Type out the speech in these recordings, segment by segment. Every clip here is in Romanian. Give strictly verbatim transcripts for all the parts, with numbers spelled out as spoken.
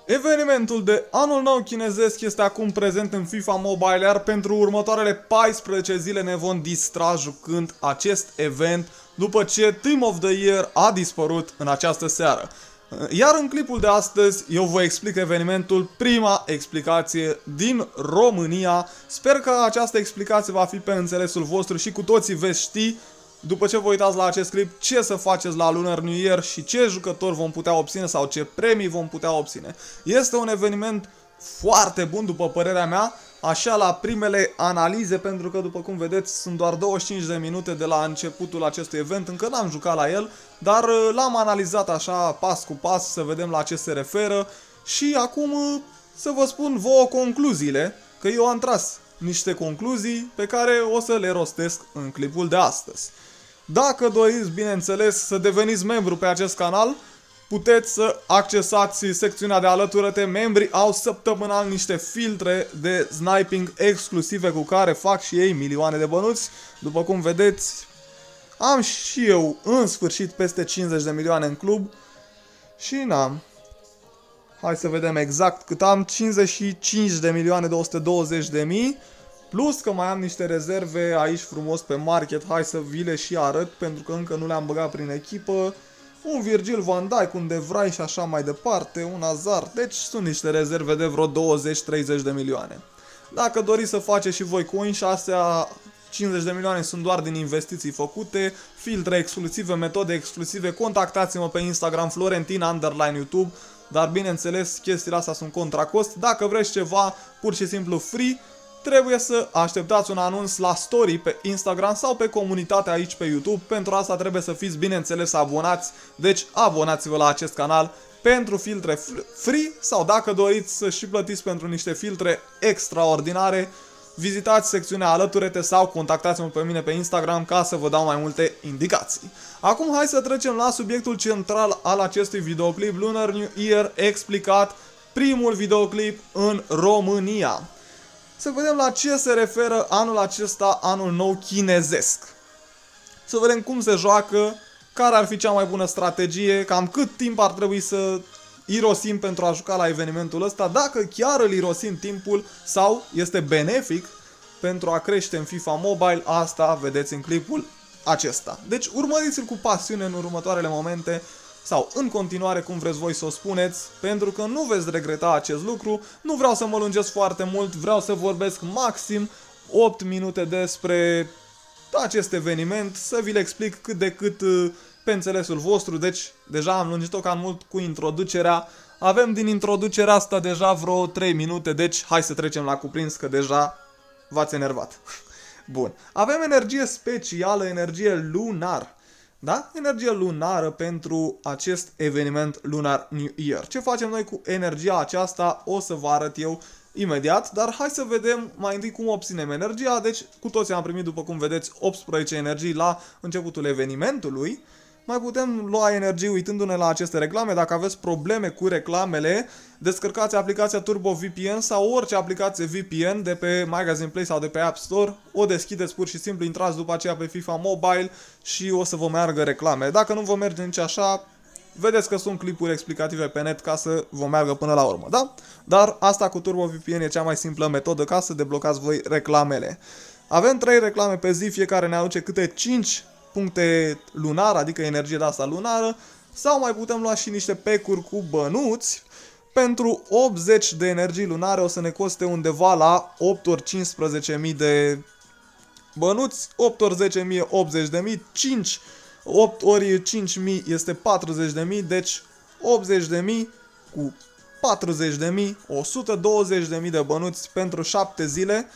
Evenimentul de anul nou chinezesc este acum prezent în FIFA Mobile, iar pentru următoarele paisprezece zile ne vom distra jucând acest event după ce Team of the Year a dispărut în această seară. Iar în clipul de astăzi eu vă explic evenimentul, prima explicație din România. Sper că această explicație va fi pe înțelesul vostru și cu toții veți ști, după ce vă uitați la acest clip, ce să faceți la Lunar New Year și ce jucători vom putea obține sau ce premii vom putea obține. Este un eveniment foarte bun după părerea mea, așa la primele analize, pentru că după cum vedeți sunt doar douăzeci și cinci de minute de la începutul acestui event, încă n-am jucat la el, dar l-am analizat așa pas cu pas să vedem la ce se referă și acum să vă spun vouă concluziile, că eu am tras niște concluzii pe care o să le rostesc în clipul de astăzi. Dacă doriți, bineînțeles, să deveniți membru pe acest canal, puteți să accesați secțiunea de alătură-te. Membrii au săptămânal niște filtre de sniping exclusive cu care fac și ei milioane de bănuți. După cum vedeți, am și eu în sfârșit peste cincizeci de milioane în club. Și n-am. Hai să vedem exact cât am. cincizeci și cinci de milioane două sute douăzeci de mii. Plus că mai am niște rezerve aici frumos pe market. Hai să vi le și arăt, pentru că încă nu le-am băgat prin echipă. Un Virgil van Dijk, un De Vrij și așa mai departe, un Hazard. Deci sunt niște rezerve de vreo douăzeci treizeci de milioane. Dacă doriți să faceți și voi coin, și astea cincizeci de milioane sunt doar din investiții făcute, filtre exclusive, metode exclusive, contactați-mă pe Instagram Florentin underline YouTube. Dar bineînțeles chestiile astea sunt contra cost. Dacă vreți ceva pur și simplu free, trebuie să așteptați un anunț la story pe Instagram sau pe comunitatea aici pe YouTube. Pentru asta trebuie să fiți, bineînțeles, abonați. Deci abonați-vă la acest canal pentru filtre free sau dacă doriți să și plătiți pentru niște filtre extraordinare, vizitați secțiunea alătură-te sau contactați-mă pe mine pe Instagram ca să vă dau mai multe indicații. Acum hai să trecem la subiectul central al acestui videoclip, Lunar New Year explicat, primul videoclip în România. Să vedem la ce se referă anul acesta, anul nou chinezesc. Să vedem cum se joacă, care ar fi cea mai bună strategie, cam cât timp ar trebui să irosim pentru a juca la evenimentul ăsta, dacă chiar îl irosim timpul sau este benefic pentru a crește în FIFA Mobile, asta vedeți în clipul acesta. Deci urmăriți-l cu pasiune în următoarele momente sau în continuare, cum vreți voi să o spuneți, pentru că nu veți regreta acest lucru. Nu vreau să mă lungesc foarte mult, vreau să vorbesc maxim opt minute despre acest eveniment, să vi-l explic cât de cât pe înțelesul vostru. Deci deja am lungit-o cam mult cu introducerea. Avem din introducerea asta deja vreo trei minute, deci hai să trecem la cuprins că deja v-ați enervat. Bun. Avem energie specială, energie lunar. Da? Energie lunară pentru acest eveniment Lunar New Year. Ce facem noi cu energia aceasta o să vă arăt eu imediat, dar hai să vedem mai întâi cum obținem energia. Deci cu toții am primit, după cum vedeți, optsprezece energii la începutul evenimentului. Mai putem lua energii uitându-ne la aceste reclame. Dacă aveți probleme cu reclamele, descărcați aplicația Turbo V P N sau orice aplicație V P N de pe Magazine Play sau de pe App Store. O deschideți pur și simplu, intrați după aceea pe FIFA Mobile și o să vă meargă reclame. Dacă nu vă merge nici așa, vedeți că sunt clipuri explicative pe net ca să vă meargă până la urmă, da? Dar asta cu Turbo V P N e cea mai simplă metodă ca să deblocați voi reclamele. Avem trei reclame pe zi, fiecare ne aduce câte cinci puncte lunar, adică energie de asta lunară, sau mai putem lua și niște pecuri cu bănuți. Pentru optzeci de energii lunare o să ne coste undeva la opt ori cincisprezece mii de bănuți, opt ori zece mii, optzeci de mii, cinci, opt ori cinci mii este patruzeci de mii, deci optzeci de mii cu patruzeci de mii, o sută douăzeci de mii de bănuți pentru șapte zile.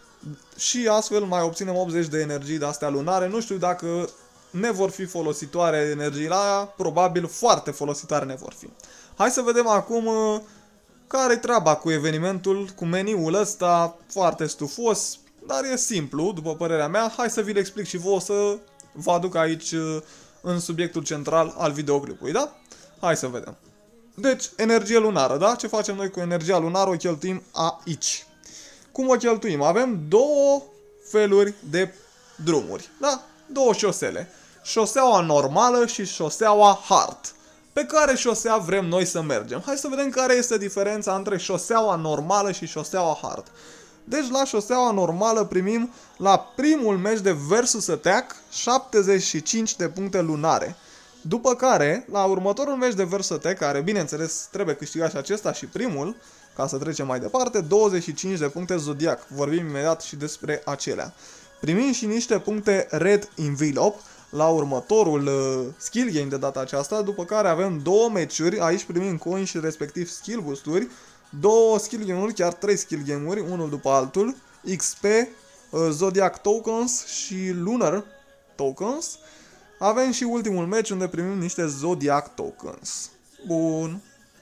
Și astfel mai obținem optzeci de energii de astea lunare. Nu știu dacă ne vor fi folositoare energiile aia, probabil foarte folositoare ne vor fi. Hai să vedem acum care-i treaba cu evenimentul, cu meniul ăsta, foarte stufos, dar e simplu, după părerea mea. Hai să vi-l explic și vouă, să vă aduc aici în subiectul central al videoclipului, da? Hai să vedem. Deci, energie lunară, da? Ce facem noi cu energia lunară? O cheltuim aici. Cum o cheltuim? Avem două feluri de drumuri, da? Două șosele. Șoseaua normală și șoseaua hard. pe care șosea vrem noi să mergem. Hai să vedem care este diferența între șoseaua normală și șoseaua hard. Deci la șoseaua normală primim la primul meci de versus attack șaptezeci și cinci de puncte lunare. După care, la următorul meci de versus attack, care bineînțeles trebuie câștigat și acesta și primul, ca să trecem mai departe, douăzeci și cinci de puncte zodiac. Vorbim imediat și despre acelea. Primim și niște puncte red envelope la următorul uh, skill game de data aceasta, după care avem două meciuri, aici primim coin și respectiv skill boost-uri, două skill game-uri, chiar trei skill game-uri, unul după altul, X P, uh, Zodiac Tokens și Lunar Tokens. Avem și ultimul meci unde primim niște Zodiac Tokens. Bun.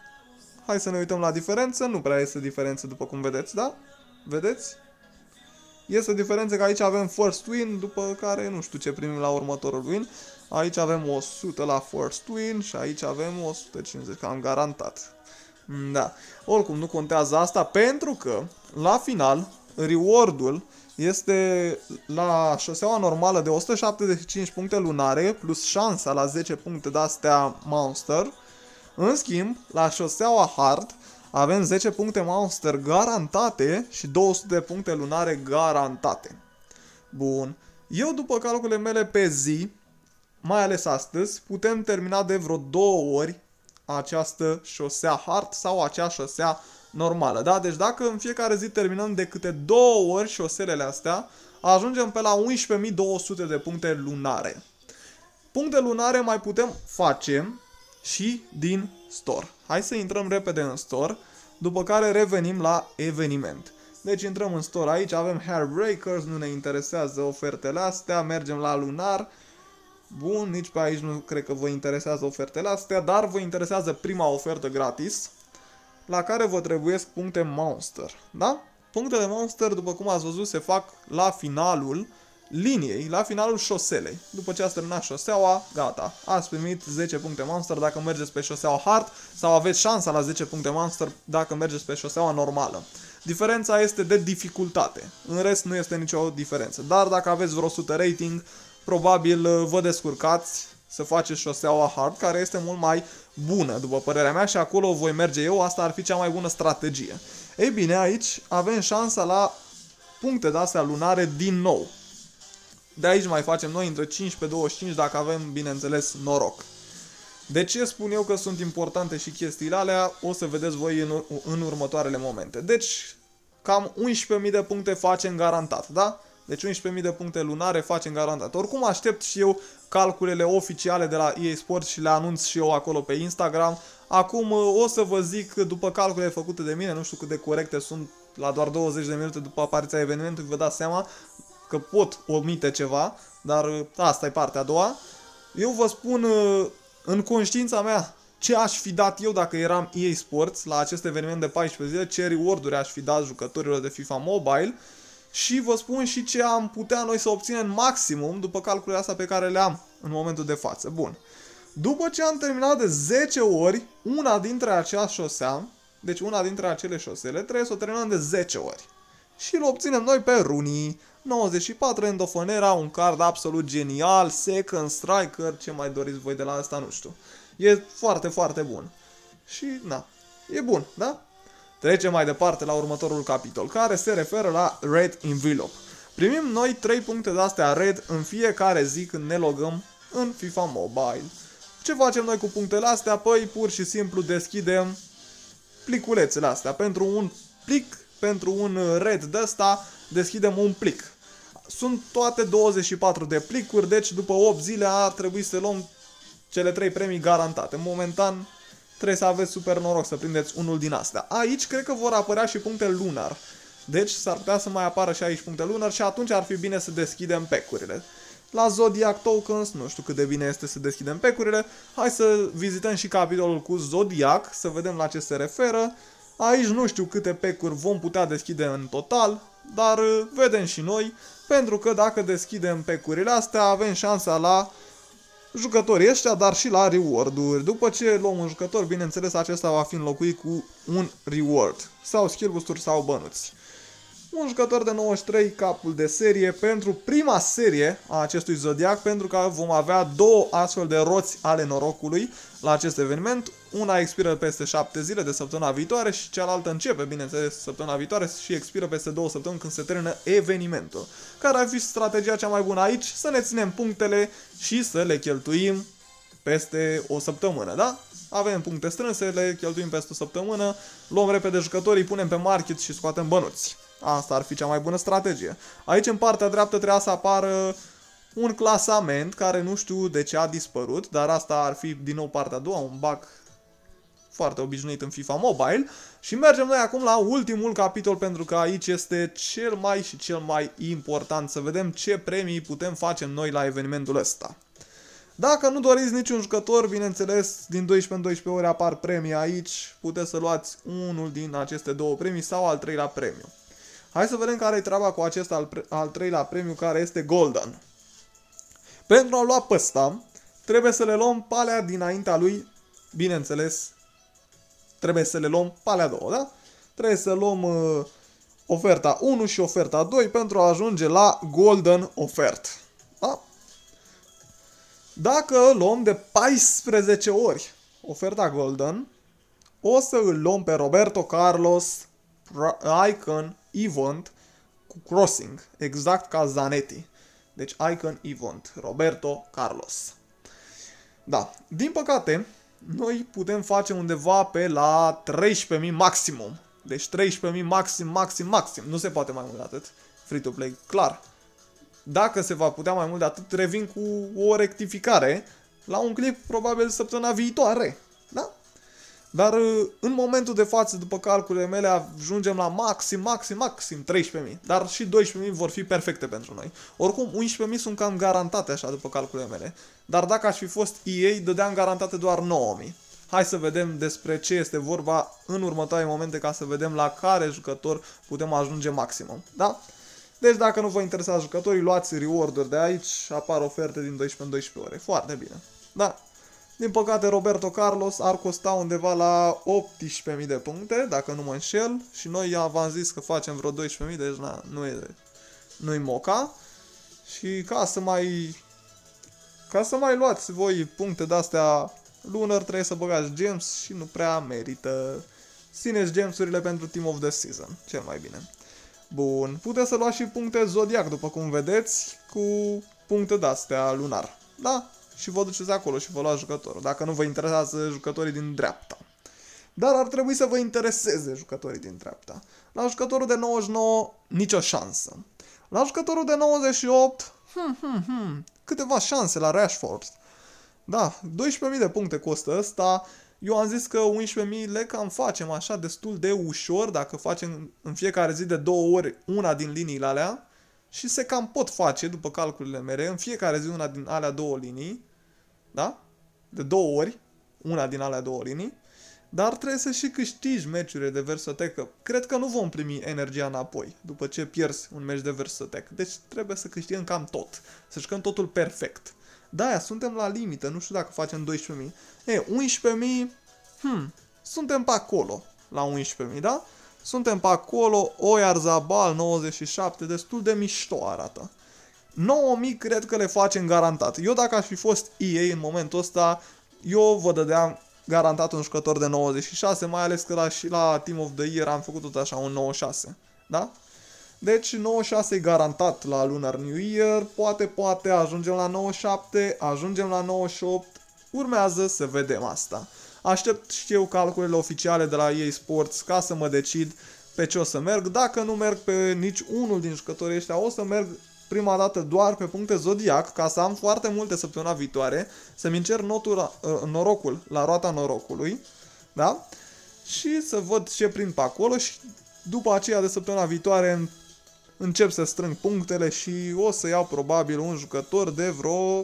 Hai să ne uităm la diferență, nu prea este diferență după cum vedeți, da? Vedeți? Este diferență că aici avem first win, după care nu știu ce primim la următorul win. Aici avem o sută la first win și aici avem o sută cincizeci, cam garantat. Da. Oricum nu contează asta pentru că la final reward-ul este la șoseaua normală de o sută șaptezeci și cinci puncte lunare plus șansa la zece puncte de-astea monster. În schimb, la șoseaua hard avem zece puncte monster garantate și două sute de puncte lunare garantate. Bun. Eu, după calculele mele pe zi, mai ales astăzi, putem termina de vreo două ori această șosea hard sau acea șosea normală. Da? Deci dacă în fiecare zi terminăm de câte două ori șoselele astea, ajungem pe la unsprezece mii două sute de puncte lunare. Puncte lunare mai putem face și din store. Hai să intrăm repede în store, după care revenim la eveniment. Deci intrăm în store, aici avem Hairbreakers, nu ne interesează ofertele astea, mergem la lunar. Bun, nici pe aici nu cred că vă interesează ofertele astea, dar vă interesează prima ofertă gratis, la care vă trebuiesc puncte monster, da? Punctele monster, după cum ați văzut, se fac la finalul liniei, la finalul șoselei. După ce ați terminat șoseaua, gata. Ați primit zece puncte monster dacă mergeți pe șoseaua hard sau aveți șansa la zece puncte monster dacă mergeți pe șoseaua normală. Diferența este de dificultate. În rest nu este nicio diferență. Dar dacă aveți vreo o sută rating, probabil vă descurcați să faceți șoseaua hard, care este mult mai bună, după părerea mea, și acolo voi merge eu. Asta ar fi cea mai bună strategie. Ei bine, aici avem șansa la puncte de-astea lunare din nou. De aici mai facem noi între cincisprezece douăzeci și cinci dacă avem, bineînțeles, noroc. De ce spun eu că sunt importante și chestiile alea, o să vedeți voi în, în următoarele momente. Deci, cam unsprezece mii de puncte facem garantat, da? Deci unsprezece mii de puncte lunare facem garantat. Oricum aștept și eu calculele oficiale de la E A Sports și le anunț și eu acolo pe Instagram. Acum o să vă zic, după calculele făcute de mine, nu știu cât de corecte sunt, la doar douăzeci de minute după apariția evenimentului, vă dați seama că pot omite ceva, dar asta e partea a doua. Eu vă spun în conștiința mea ce aș fi dat eu dacă eram E A Sports la acest eveniment de paisprezece zile, ce reward-uri aș fi dat jucătorilor de FIFA Mobile și vă spun și ce am putea noi să obținem maximum după calculele astea pe care le am în momentul de față. Bun. După ce am terminat de zece ori una dintre acea șosea, deci una dintre acele șosele, trebuie să o terminăm de zece ori. Și îl obținem noi pe Rooney, nouăzeci și patru Endofonera, un card absolut genial, second striker, ce mai doriți voi de la asta, nu știu. E foarte, foarte bun. Și, na, e bun, da? Trecem mai departe la următorul capitol, care se referă la Red Envelope. Primim noi trei puncte de-astea Red în fiecare zi când ne logăm în FIFA Mobile. Ce facem noi cu punctele astea? Păi, pur și simplu deschidem pliculețele astea. Pentru un plic, pentru un Red de ăsta, deschidem un plic. Sunt toate douăzeci și patru de plicuri, deci după opt zile ar trebui să luăm cele trei premii garantate. Momentan trebuie să aveți super noroc să prindeți unul din astea. Aici cred că vor apărea și puncte lunar. Deci s-ar putea să mai apară și aici puncte lunar și atunci ar fi bine să deschidem pack-urile. La Zodiac Tokens, nu știu cât de bine este să deschidem pack-urile. Hai să vizităm și capitolul cu Zodiac, să vedem la ce se referă. Aici nu știu câte pack-uri vom putea deschide în total, dar vedem și noi, pentru că dacă deschidem pack-urile astea, avem șansa la jucătorii ăștia, dar și la reward-uri. După ce luăm un jucător, bineînțeles, acesta va fi înlocuit cu un reward, sau skill boost-uri sau bănuți. Un jucător de nouăzeci și trei, capul de serie, pentru prima serie a acestui zodiac, pentru că vom avea două astfel de roți ale norocului la acest eveniment. Una expiră peste șapte zile de săptămâna viitoare și cealaltă începe, bineînțeles, săptămâna viitoare și expiră peste două săptămâni când se termină evenimentul. Care ar fi strategia cea mai bună aici? Să ne ținem punctele și să le cheltuim peste o săptămână, da? Avem puncte strânse, le cheltuim peste o săptămână, luăm repede jucătorii, punem pe market și scoatem bănuți. Asta ar fi cea mai bună strategie. Aici în partea dreaptă trebuia să apară un clasament care nu știu de ce a dispărut, dar asta ar fi din nou partea a doua, un bug foarte obișnuit în FIFA Mobile. Și mergem noi acum la ultimul capitol, pentru că aici este cel mai și cel mai important să vedem ce premii putem face noi la evenimentul ăsta. Dacă nu doriți niciun jucător, bineînțeles, din doisprezece în doisprezece ore apar premii aici, puteți să luați unul din aceste două premii sau al treilea premiu. Hai să vedem care e treaba cu acest al, al treilea premiu, care este Golden. Pentru a lua pe ăsta, trebuie să le luăm pe alea dinaintea lui, bineînțeles, trebuie să le luăm pe alea două, da? Trebuie să luăm uh, oferta unu și oferta doi pentru a ajunge la Golden Offert. Da? Dacă luăm de paisprezece ori oferta Golden, o să îl luăm pe Roberto Carlos, Icon, Event cu Crossing, exact ca Zanetti. Deci Icon, Event, Roberto Carlos. Da, din păcate, noi putem face undeva pe la treisprezece mii maximum. Deci treisprezece mii maxim, maxim, maxim. Nu se poate mai mult de atât. Free to play, clar. Dacă se va putea mai mult de atât, revin cu o rectificare la un clip probabil săptămâna viitoare. Da? Dar în momentul de față, după calculele mele, ajungem la maxim, maxim, maxim treisprezece mii. Dar și doisprezece mii vor fi perfecte pentru noi. Oricum, unsprezece mii sunt cam garantate așa după calculele mele. Dar dacă aș fi fost E A, dădeam garantate doar nouă mii. Hai să vedem despre ce este vorba în următoarele momente, ca să vedem la care jucător putem ajunge maximum. Da? Deci dacă nu vă interesează jucătorii, luați reward-uri de aici, apar oferte din doisprezece în doisprezece ore. Foarte bine. Da. Din păcate, Roberto Carlos ar costa undeva la optsprezece mii de puncte, dacă nu mă înșel. Și noi v-am zis că facem vreo doisprezece mii, deci na, nu e, nu-i moca. Și ca să mai... Ca să mai luați voi puncte de-astea lunar, trebuie să băgați gems și nu prea merită. Țineți gemsurile pentru Team of the Season, cel mai bine. Bun, puteți să luați și puncte zodiac, după cum vedeți, cu puncte de-astea lunar. Da? Și vă duceți acolo și vă luați jucătorul, dacă nu vă interesează jucătorii din dreapta. Dar ar trebui să vă intereseze jucătorii din dreapta. La jucătorul de nouăzeci și nouă, nicio șansă. La jucătorul de nouăzeci și opt, hmm, hmm, hmm, câteva șanse la Rashford. Da, doisprezece mii de puncte costă ăsta. Eu am zis că unsprezece mii le cam facem așa destul de ușor, dacă facem în fiecare zi de două ori una din liniile alea. Și se cam pot face, după calculele mele, în fiecare zi una din alea două linii. Da? De două ori, una din alea două linii. Dar trebuie să și câștigi meciurile de versotecă. Cred că nu vom primi energia înapoi după ce pierzi un meci de versotecă. Deci trebuie să câștigăm cam tot. Să jucăm totul perfect. Da, suntem la limită, nu știu dacă facem doisprezece mii. E, unsprezece mii, hmm, suntem pe acolo, la unsprezece mii, da? Suntem pe acolo, Oyarzabal nouăzeci și șapte, destul de mișto arată. nouă mii cred că le facem garantat. Eu dacă aș fi fost E A în momentul ăsta, eu vă dădeam garantat un jucător de nouăzeci și șase, mai ales că la, și la Team of the Year am făcut tot așa un nouăzeci și șase, da? Deci nouăzeci și șase e garantat la Lunar New Year, poate, poate ajungem la nouăzeci și șapte, ajungem la nouăzeci și opt, urmează să vedem asta. Aștept și eu calculele oficiale de la E A Sports ca să mă decid pe ce o să merg. Dacă nu merg pe nici unul din jucătorii ăștia, o să merg prima dată doar pe puncte zodiac, ca să am foarte multe săptămâna viitoare, să-mi încerc notul, norocul la roata norocului, da? Și să văd ce prind pe acolo și după aceea de săptămâna viitoare încep să strâng punctele și o să iau probabil un jucător de vreo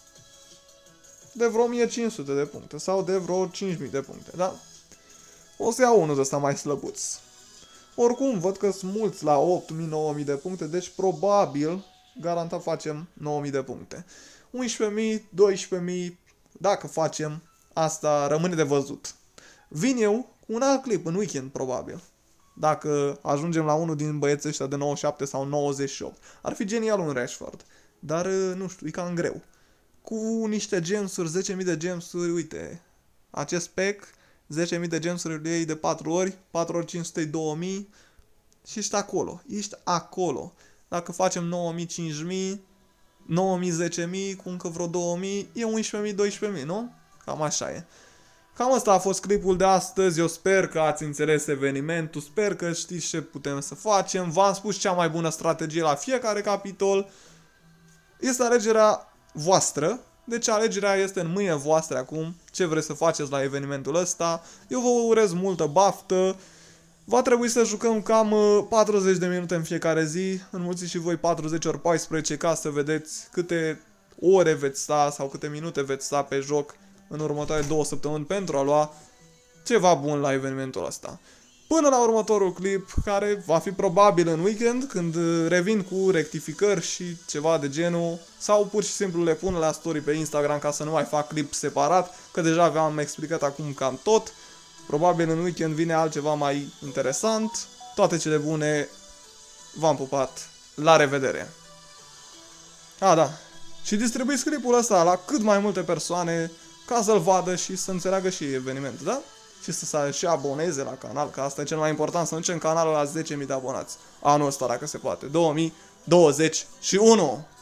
de vreo o mie cinci sute de puncte sau de vreo cinci mii de puncte, da? O să iau unul de ăsta mai slăbuț. Oricum, văd că sunt mulți la opt mii nouă mii de puncte, deci probabil, garantat facem nouă mii de puncte. unsprezece mii, doisprezece mii, dacă facem, asta rămâne de văzut. Vin eu cu un alt clip în weekend, probabil. dacă ajungem la unul din băieții ăștia de nouăzeci și șapte sau nouăzeci și opt. Ar fi genial un Rashford, dar nu știu, e cam greu. Cu niște gemsuri, zece mii de gemsuri, uite, acest pack, zece mii de gemsuri îl iei de patru ori, patru ori cinci sute, două mii și ești acolo, ești acolo. Dacă facem nouă mii, cinci mii, nouă mii, zece mii, cu încă vreo două mii, e unsprezece mii, doisprezece mii, nu? Cam așa e. Cam asta a fost clipul de astăzi, eu sper că ați înțeles evenimentul, sper că știți ce putem să facem, v-am spus cea mai bună strategie la fiecare capitol, este alegerea voastră, deci alegerea este în mâinile voastre acum, ce vreți să faceți la evenimentul ăsta, eu vă urez multă baftă, va trebui să jucăm cam patruzeci de minute în fiecare zi, înmulțiți și voi patruzeci ori paisprezece ca să vedeți câte ore veți sta sau câte minute veți sta pe joc în următoarele două săptămâni pentru a lua ceva bun la evenimentul ăsta. Până la următorul clip, care va fi probabil în weekend, când revin cu rectificări și ceva de genul, sau pur și simplu le pun la story pe Instagram ca să nu mai fac clip separat, că deja v-am explicat acum cam tot. Probabil în weekend vine altceva mai interesant. Toate cele bune, v-am pupat, la revedere! A, da, și distribuiți clipul ăsta la cât mai multe persoane ca să-l vadă și să înțeleagă și evenimentul, da? Și să se și aboneze la canal, că asta e cel mai important, să ducem canalul la zece mii de abonați anul ăsta, dacă se poate, două mii douăzeci și unu.